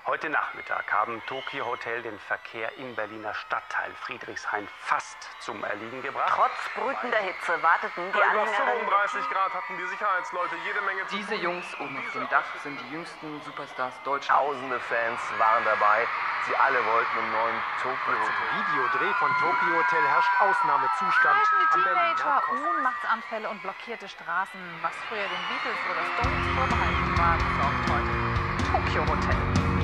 Heute Nachmittag haben Tokio Hotel den Verkehr im Berliner Stadtteil Friedrichshain fast zum Erliegen gebracht. Trotz brütender Hitze warteten die Über Anhängerinnen 35 Grad hatten die Sicherheitsleute jede Menge zu tun. Diese Jungs oben auf dem Dach sind die jüngsten Superstars Deutschlands. Tausende Fans waren dabei. Sie alle wollten im neuen Tokio Zum Hotel. Videodreh von Tokio Hotel herrscht Ausnahmezustand. Kreischende am Berliner Teenager, Kosmos. Ohnmachtsanfälle und blockierte Straßen. Was früher den Beatles oder Stones vorbehalten war, sorgt heute Tokio Hotel.